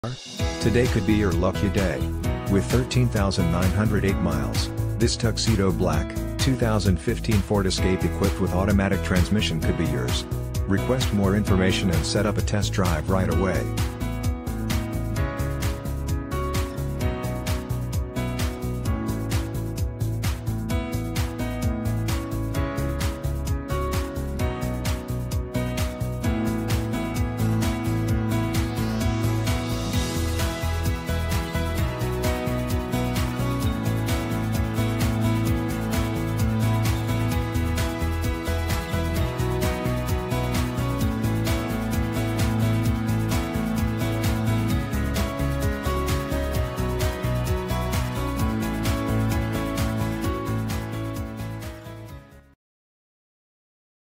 Today could be your lucky day. With 13,908 miles, this Tuxedo Black, 2015 Ford Escape equipped with automatic transmission could be yours. Request more information and set up a test drive right away.